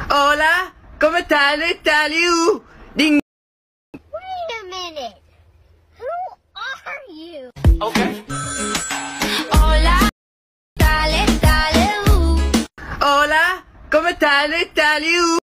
Hola, come you? Ding. Wait a minute. Who are you? Okay. Hola, dale, Hola, come you?